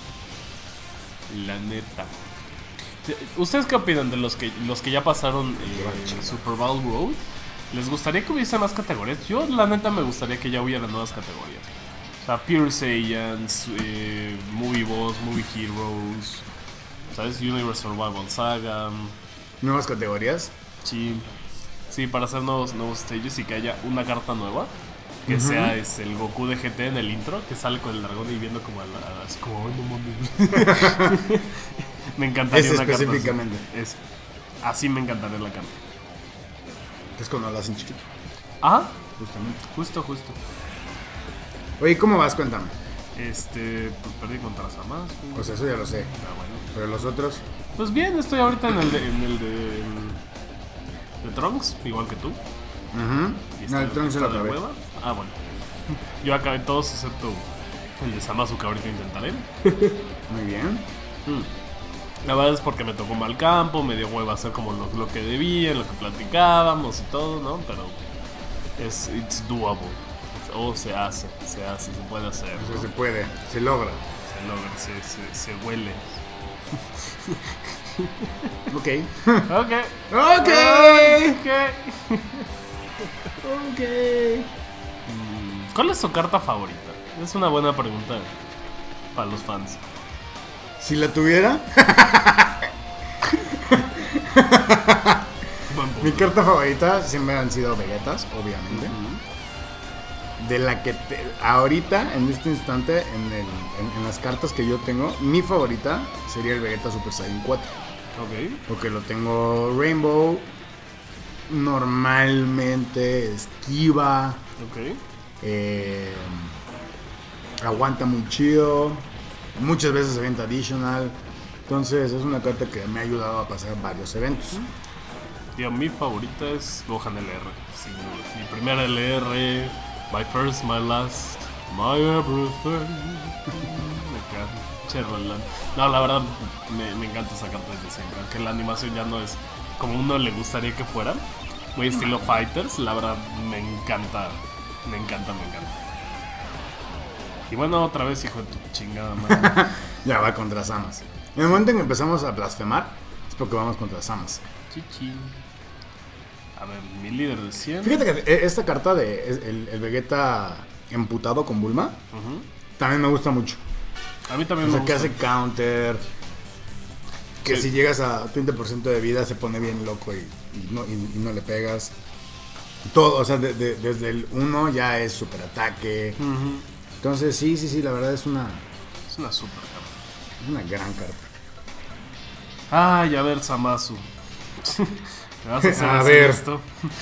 [SPEAKER 1] La neta. ¿Ustedes qué opinan de los que los que ya pasaron eh, Super Bowl Road? ¿Les gustaría que hubiese más categorías? Yo, la neta, me gustaría que ya hubiera nuevas categorías. O sea, Pure Saiyans, eh, Movie Boss, Movie Heroes, ¿sabes? Universe Survival Saga.
[SPEAKER 2] Nuevas categorías.
[SPEAKER 1] Sí, sí, para hacer nuevos, nuevos stages y que haya una carta nueva. Que sea es el Goku de G T en el intro, que sale con el dragón y viendo como a la, así como, ay, no mames. Me encantaría
[SPEAKER 2] Ese
[SPEAKER 1] una carta
[SPEAKER 2] específicamente.
[SPEAKER 1] así. Es, así me encantaría la carta.
[SPEAKER 2] Que es cuando lo hacen chiquito.
[SPEAKER 1] Ajá,
[SPEAKER 2] Justamente.
[SPEAKER 1] justo, justo.
[SPEAKER 2] Oye, ¿cómo vas? Cuéntame.
[SPEAKER 1] Este, pues perdí contra Samas.
[SPEAKER 2] O sea, eso ya lo sé.
[SPEAKER 1] Ah, bueno.
[SPEAKER 2] Pero los otros.
[SPEAKER 1] Pues bien, estoy ahorita en el de, en el de, de Trunks, igual que tú.
[SPEAKER 2] Ujú.
[SPEAKER 1] Y
[SPEAKER 2] No,
[SPEAKER 1] está-
[SPEAKER 2] el tronco se lo
[SPEAKER 1] está de
[SPEAKER 2] acabé.
[SPEAKER 1] hueva. Ah, bueno. Yo acabé todos excepto el de Samasu, que ahorita intentaré.
[SPEAKER 2] Muy bien.
[SPEAKER 1] La verdad es porque me tocó mal campo, me dio hueva hacer como lo, lo que debía, lo que platicábamos y todo, ¿no? Pero es it's doable. O se hace, se hace, se puede hacer.
[SPEAKER 2] O sea,
[SPEAKER 1] ¿no?
[SPEAKER 2] se puede, se logra.
[SPEAKER 1] Se logra, se, se, se huele.
[SPEAKER 2] Ok.
[SPEAKER 1] Ok.
[SPEAKER 2] Ok.
[SPEAKER 1] Ok.
[SPEAKER 2] Ok.
[SPEAKER 1] Mm, ¿Cuál es su carta favorita? Es una buena pregunta para los fans.
[SPEAKER 2] Si la tuviera,
[SPEAKER 1] Buen punto.
[SPEAKER 2] mi carta favorita siempre han sido Vegetas, obviamente.
[SPEAKER 1] Ujú.
[SPEAKER 2] de la que te, ahorita, en este instante, en, el, en, en las cartas que yo tengo, mi favorita sería el Vegeta Super Saiyan cuatro.
[SPEAKER 1] Ok.
[SPEAKER 2] Porque lo tengo Rainbow, normalmente esquiva,
[SPEAKER 1] Ok.
[SPEAKER 2] eh, aguanta muy chido, muchas veces se avienta additional. Entonces es una carta que me ha ayudado a pasar varios eventos.
[SPEAKER 1] Tío, mi favorita es Gohan L R. Sí, mi primera L R, my first, my last, my everything. Me encanta. Che, Roland. No, la verdad, me, me encanta esa carta desde siempre. Aunque la animación ya no es como uno le gustaría que fuera. Muy estilo Fighters. La verdad, me encanta. Me encanta, me encanta. Y bueno, otra vez, hijo de tu chingada madre.
[SPEAKER 2] Ya va contra Samas. En el momento en que empezamos a blasfemar, es porque vamos contra Samas.
[SPEAKER 1] Chichi. A ver, mi líder de cien.
[SPEAKER 2] Fíjate que esta carta de el, el Vegeta emputado con Bulma,
[SPEAKER 1] Uh-huh.
[SPEAKER 2] también me gusta mucho.
[SPEAKER 1] A mí también
[SPEAKER 2] O
[SPEAKER 1] me
[SPEAKER 2] sea, que
[SPEAKER 1] gusta.
[SPEAKER 2] hace counter, que
[SPEAKER 1] Sí.
[SPEAKER 2] si llegas a treinta por ciento de vida se pone bien loco y, y, no, y, y no le pegas. Todo, o sea, de, de, desde el uno ya es super ataque.
[SPEAKER 1] Uh-huh.
[SPEAKER 2] Entonces, sí, sí, sí, la verdad es una,
[SPEAKER 1] Es una super carta.
[SPEAKER 2] es una gran carta.
[SPEAKER 1] Ay, a ver, Zamasu. ¿Me vas a hacer
[SPEAKER 2] A
[SPEAKER 1] hacer
[SPEAKER 2] ver.
[SPEAKER 1] esto?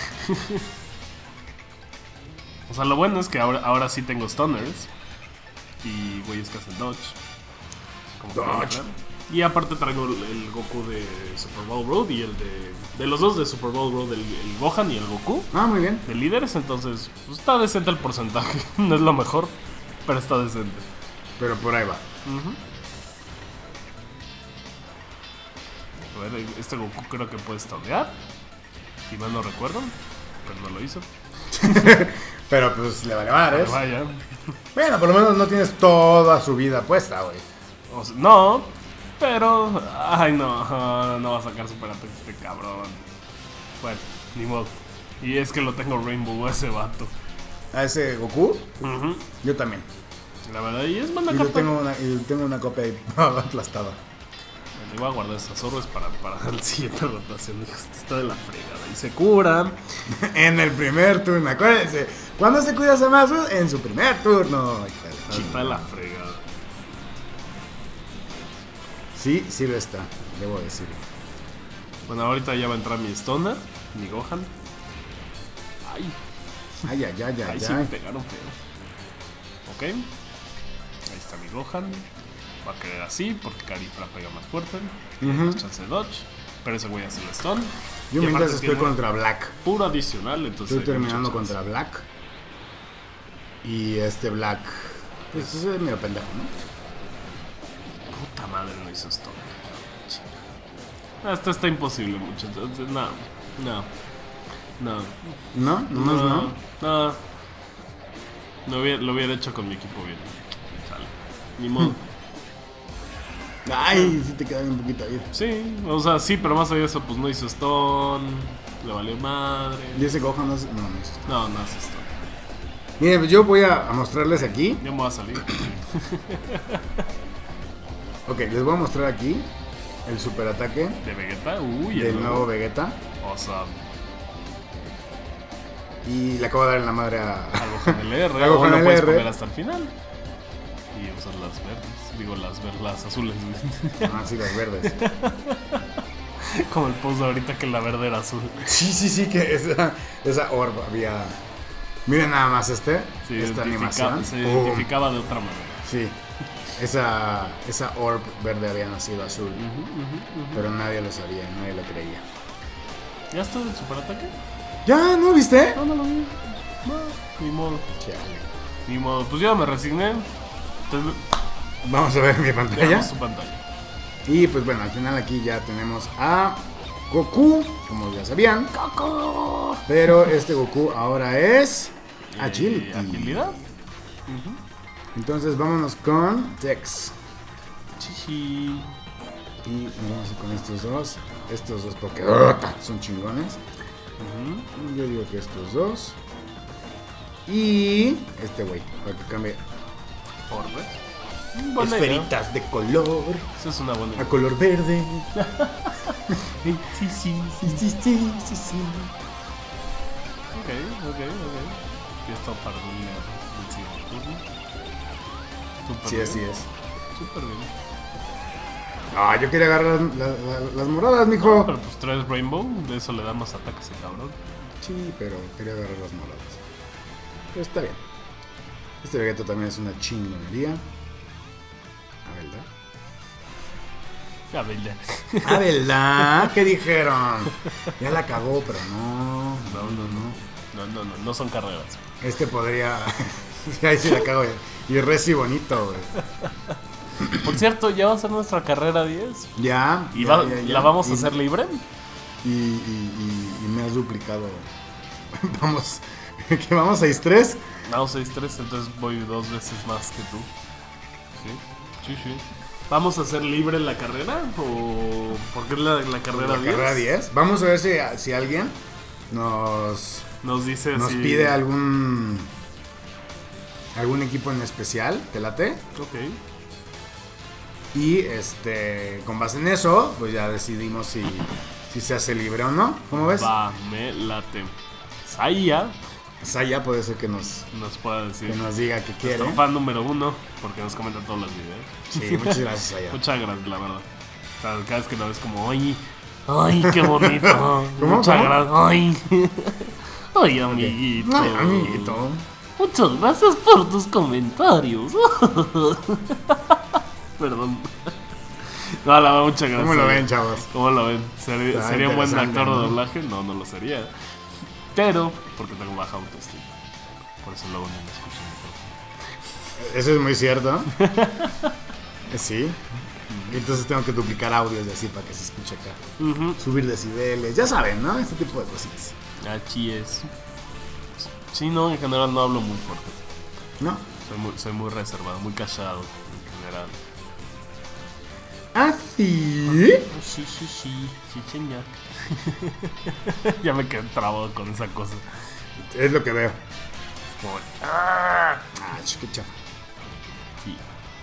[SPEAKER 1] O sea, lo bueno es que ahora, ahora sí tengo stunners. Y güeyes que hacen dodge. Como
[SPEAKER 2] Dodge.
[SPEAKER 1] pueden ver. Y aparte traigo el, el Goku de Super Bowl Road y el de... De los dos de Super Bowl Road, el, el Gohan y el Goku.
[SPEAKER 2] Ah, muy bien.
[SPEAKER 1] De líderes, entonces pues, está decente el porcentaje. No es lo mejor, pero está decente.
[SPEAKER 2] Pero por ahí va.
[SPEAKER 1] Ujú. A ver, este Goku creo que puede stunnear. Si mal no recuerdo, pero no lo hizo.
[SPEAKER 2] Pero pues le vale madres.
[SPEAKER 1] Pero vaya.
[SPEAKER 2] Bueno, por lo menos no tienes toda su vida puesta, güey.
[SPEAKER 1] O sea, no, pero... Ay, no, no va a sacar super ataque este cabrón. Bueno, ni modo. Y es que lo tengo Rainbow a ese vato.
[SPEAKER 2] A ese Goku,
[SPEAKER 1] Ujú.
[SPEAKER 2] yo también.
[SPEAKER 1] La verdad, y es buena
[SPEAKER 2] Y yo
[SPEAKER 1] carta.
[SPEAKER 2] tengo una, y tengo una copia ahí aplastada.
[SPEAKER 1] Bueno, iba a guardar estas orbes para, para la siguiente rotación. Dijo, esto está de la fregada. Y se cura.
[SPEAKER 2] En el primer turno, acuérdense. ¿Cuándo se cuida Zamasu? En su primer turno. Hija de tal.
[SPEAKER 1] Chita de la fregada.
[SPEAKER 2] Sí, sí lo está, debo decirlo.
[SPEAKER 1] Bueno, ahorita ya va a entrar mi Stoner, mi Gohan. Ay,
[SPEAKER 2] Ay, ay, ay,
[SPEAKER 1] ahí
[SPEAKER 2] ay,
[SPEAKER 1] sí me
[SPEAKER 2] ay.
[SPEAKER 1] pegaron feo. Ok. Ahí está mi Gohan. Va a querer así porque Carifra pega más fuerte. Tiene
[SPEAKER 2] Ujú.
[SPEAKER 1] más chance de dodge. Pero ese güey hace el stun.
[SPEAKER 2] Yo
[SPEAKER 1] Y
[SPEAKER 2] mientras
[SPEAKER 1] aparte
[SPEAKER 2] estoy
[SPEAKER 1] tiene
[SPEAKER 2] contra Black.
[SPEAKER 1] puro adicional, entonces.
[SPEAKER 2] Estoy
[SPEAKER 1] hay
[SPEAKER 2] terminando
[SPEAKER 1] mucha chance.
[SPEAKER 2] contra Black. Y este Black, pues es medio pendejo, ¿no?
[SPEAKER 1] Puta madre, no hizo stun. Chinga. Esto está imposible, muchachos. No, no, no.
[SPEAKER 2] ¿No? Nomás no.
[SPEAKER 1] No. Lo hubiera, lo hubiera hecho con mi equipo bien. Sale. Ni modo.
[SPEAKER 2] Ay, sí te queda un poquito ahí.
[SPEAKER 1] Sí, o sea, sí, pero más allá de eso, pues no hizo stun. Le valió madre.
[SPEAKER 2] Y ese Gohan no, hace- no, no es esto.
[SPEAKER 1] No, no hace stun.
[SPEAKER 2] Miren, pues yo voy a, a mostrarles aquí.
[SPEAKER 1] Yo me voy a salir.
[SPEAKER 2] Ok, les voy a mostrar aquí el super ataque
[SPEAKER 1] De Vegeta, uy,
[SPEAKER 2] del
[SPEAKER 1] el
[SPEAKER 2] nuevo Vegeta.
[SPEAKER 1] O sea,
[SPEAKER 2] Y le acabo de dar en la madre a.
[SPEAKER 1] a Gohan L R.
[SPEAKER 2] A
[SPEAKER 1] O
[SPEAKER 2] Gohan
[SPEAKER 1] lo puedes
[SPEAKER 2] L R.
[SPEAKER 1] poner hasta el final. Y usar las verdes. Digo, las verdes, las azules.
[SPEAKER 2] Ah, sí, las verdes.
[SPEAKER 1] Como el post ahorita que la verde era azul.
[SPEAKER 2] Sí, sí, sí, que esa, esa orb había. Miren nada más este.
[SPEAKER 1] Se,
[SPEAKER 2] esta
[SPEAKER 1] identifica-
[SPEAKER 2] animación.
[SPEAKER 1] se
[SPEAKER 2] Pum.
[SPEAKER 1] identificaba de otra manera.
[SPEAKER 2] Sí. Esa, esa orb verde había nacido azul.
[SPEAKER 1] Ujú, ujú, ujú.
[SPEAKER 2] Pero nadie lo sabía, nadie lo creía.
[SPEAKER 1] ¿Ya está el superataque?
[SPEAKER 2] ¿Ya? ¿No viste?
[SPEAKER 1] No, no lo vi. No, ni modo.
[SPEAKER 2] Chale.
[SPEAKER 1] Ni modo. Pues yo me resigné. Entonces,
[SPEAKER 2] Vamos a ver mi pantalla.
[SPEAKER 1] veamos su pantalla.
[SPEAKER 2] Y pues bueno, al final aquí ya tenemos a Goku, como ya sabían. Goku. Pero este Goku ahora es Agility.
[SPEAKER 1] Eh, agilidad.
[SPEAKER 2] Entonces vámonos con Tex.
[SPEAKER 1] Chichi.
[SPEAKER 2] Y nos vamos a ir con estos dos. Estos dos porque ¡ota! Son chingones.
[SPEAKER 1] Ujú.
[SPEAKER 2] Yo digo que estos dos. Y este güey, para que cambie.
[SPEAKER 1] Orbe. Mm, buena idea.
[SPEAKER 2] Esferitas de color.
[SPEAKER 1] Esa es una buena
[SPEAKER 2] A
[SPEAKER 1] idea.
[SPEAKER 2] color verde.
[SPEAKER 1] Sí, sí, sí.
[SPEAKER 2] Sí, sí, sí, sí, sí.
[SPEAKER 1] Ok, ok, ok. Fiesta para el siguiente turno. Súper
[SPEAKER 2] Sí,
[SPEAKER 1] bien.
[SPEAKER 2] así es.
[SPEAKER 1] Súper bien.
[SPEAKER 2] Ah, yo quería agarrar la- la- las moradas, mijo.
[SPEAKER 1] Pero pues tres Rainbow, de eso le da más ataques a cabrón.
[SPEAKER 2] Sí, pero quería agarrar las moradas. Pero está bien. Este Vegeta también es una chingonería. A verdad.
[SPEAKER 1] Ya, Bella.
[SPEAKER 2] Ah, ¿verdad? ¿Qué dijeron? Ya la cagó, pero no.
[SPEAKER 1] No, no, no. No, no, no, no son carreras.
[SPEAKER 2] Este podría. Ahí sí la cago. Y Reci bonito, güey.
[SPEAKER 1] Por cierto, ya va a ser nuestra carrera diez.
[SPEAKER 2] Ya.
[SPEAKER 1] ¿Y
[SPEAKER 2] ya,
[SPEAKER 1] va-
[SPEAKER 2] ya, ya.
[SPEAKER 1] la vamos a
[SPEAKER 2] Y-
[SPEAKER 1] hacer libre?
[SPEAKER 2] Y, y, y, y me has duplicado. Vamos. ¿Que vamos seis tres?
[SPEAKER 1] No, seis tres, entonces voy dos veces más que tú. Sí, sí, sí. ¿Vamos a hacer libre la carrera? ¿O por qué es la, la carrera
[SPEAKER 2] La
[SPEAKER 1] diez?
[SPEAKER 2] carrera diez. Vamos a ver si, si alguien nos,
[SPEAKER 1] Nos dice
[SPEAKER 2] nos
[SPEAKER 1] si...
[SPEAKER 2] pide algún. Algún equipo en especial. ¿Te late?
[SPEAKER 1] Ok.
[SPEAKER 2] Y este. Con base en eso, pues ya decidimos si, si se hace libre o no. ¿Cómo ves?
[SPEAKER 1] Va, me late. Saya
[SPEAKER 2] Saya puede ser que nos,
[SPEAKER 1] nos pueda decir.
[SPEAKER 2] que nos diga que quiere.
[SPEAKER 1] Nuestro fan número uno, porque nos comenta todos los videos.
[SPEAKER 2] Sí, muchas gracias, Saya.
[SPEAKER 1] Muchas gracias, la verdad. O sea, cada vez que lo ves como, ay, ay, qué bonito.
[SPEAKER 2] ¿Cómo?
[SPEAKER 1] Muchas
[SPEAKER 2] ¿Cómo?
[SPEAKER 1] gracias. Ay, ay, amiguito.
[SPEAKER 2] Ay, amiguito.
[SPEAKER 1] Muchas gracias por tus comentarios. Perdón. No, la verdad, muchas gracias.
[SPEAKER 2] ¿Cómo lo ven, chavos?
[SPEAKER 1] ¿Cómo lo ven? ¿Sería,
[SPEAKER 2] Está
[SPEAKER 1] ¿sería un buen
[SPEAKER 2] interesante,
[SPEAKER 1] actor de
[SPEAKER 2] ¿no?
[SPEAKER 1] doblaje? No, no lo sería. Pero, porque tengo baja autoestima. Por eso luego no me escucho mejor.
[SPEAKER 2] Eso es muy cierto. Sí. Entonces tengo que duplicar audios y así para que se escuche acá.
[SPEAKER 1] Ujú.
[SPEAKER 2] Subir decibeles, ya saben, ¿no? Este tipo de cositas.
[SPEAKER 1] Así es. Sí, no, en general no hablo muy fuerte.
[SPEAKER 2] ¿No?
[SPEAKER 1] Soy muy, soy muy reservado, muy callado en general.
[SPEAKER 2] ¿Ah, sí?
[SPEAKER 1] Sí, sí, sí, sí, señor. Ya me quedé trabado con esa cosa.
[SPEAKER 2] Es lo que veo.
[SPEAKER 1] Como, ¡ah!
[SPEAKER 2] Ah, ch, qué chafa.
[SPEAKER 1] Sí.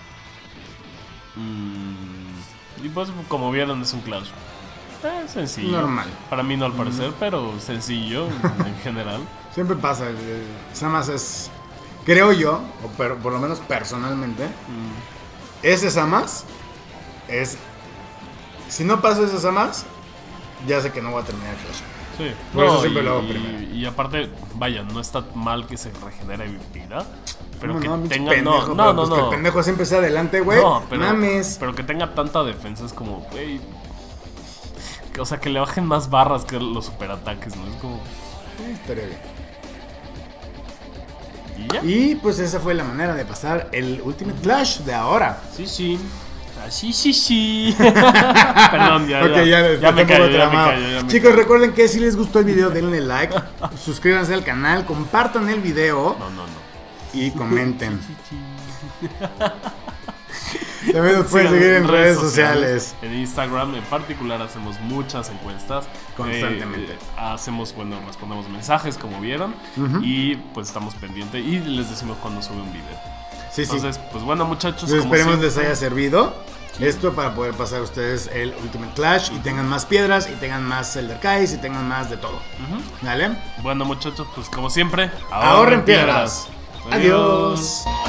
[SPEAKER 1] Mm, y pues, como vieron, es un Clash. Eh, sencillo.
[SPEAKER 2] Normal.
[SPEAKER 1] Para mí no al parecer, pero sencillo en general.
[SPEAKER 2] Siempre pasa. eh, Samas es. Creo yo, o per- por lo menos personalmente,
[SPEAKER 1] Mm,
[SPEAKER 2] ese Samas es. Si no paso ese Samas, ya sé que no voy a terminar Clash.
[SPEAKER 1] sí.
[SPEAKER 2] Por eso
[SPEAKER 1] No,
[SPEAKER 2] siempre
[SPEAKER 1] y,
[SPEAKER 2] lo hago
[SPEAKER 1] y-
[SPEAKER 2] primero.
[SPEAKER 1] y aparte, vaya, no está mal que se regenere vida. Pero
[SPEAKER 2] ¿Cómo
[SPEAKER 1] que
[SPEAKER 2] no, pinche
[SPEAKER 1] tenga.
[SPEAKER 2] pendejo,
[SPEAKER 1] no, no,
[SPEAKER 2] pero
[SPEAKER 1] no.
[SPEAKER 2] pues que
[SPEAKER 1] no.
[SPEAKER 2] el pendejo siempre sea adelante, güey.
[SPEAKER 1] No, pero,
[SPEAKER 2] Mames.
[SPEAKER 1] pero que tenga tanta defensa es como, güey. que- O sea, que le bajen más barras que los superataques, ¿no? Es como.
[SPEAKER 2] Eh, estaría bien.
[SPEAKER 1] ¿Y ya?
[SPEAKER 2] Y pues esa fue la manera de pasar el Ultimate Clash de ahora.
[SPEAKER 1] Sí, sí. Ah, sí, sí, sí. Perdón, ya,
[SPEAKER 2] Ok,
[SPEAKER 1] ya,
[SPEAKER 2] ya,
[SPEAKER 1] ya,
[SPEAKER 2] está
[SPEAKER 1] me
[SPEAKER 2] un poco
[SPEAKER 1] callo, ya me
[SPEAKER 2] tramado.
[SPEAKER 1] callo, ya me
[SPEAKER 2] Chicos,
[SPEAKER 1] callo.
[SPEAKER 2] recuerden que si les gustó el video, denle like, suscríbanse al canal, compartan el video
[SPEAKER 1] No, no, no.
[SPEAKER 2] y comenten. También nos pueden
[SPEAKER 1] Síganos
[SPEAKER 2] seguir en redes sociales.
[SPEAKER 1] En Instagram en particular hacemos muchas encuestas.
[SPEAKER 2] Constantemente.
[SPEAKER 1] Eh, hacemos, bueno, respondemos mensajes como vieron. Y pues estamos pendientes y les decimos cuando sube un video.
[SPEAKER 2] Sí, sí.
[SPEAKER 1] Entonces, pues bueno muchachos.
[SPEAKER 2] Entonces,
[SPEAKER 1] como
[SPEAKER 2] esperemos les
[SPEAKER 1] siempre-
[SPEAKER 2] haya servido
[SPEAKER 1] Sí.
[SPEAKER 2] esto para poder pasar ustedes el Ultimate Clash y tengan más piedras y tengan más Elder Kais y tengan más de todo.
[SPEAKER 1] Ujú.
[SPEAKER 2] ¿Vale?
[SPEAKER 1] Bueno muchachos, pues como siempre,
[SPEAKER 2] Ahorren piedras. Adiós.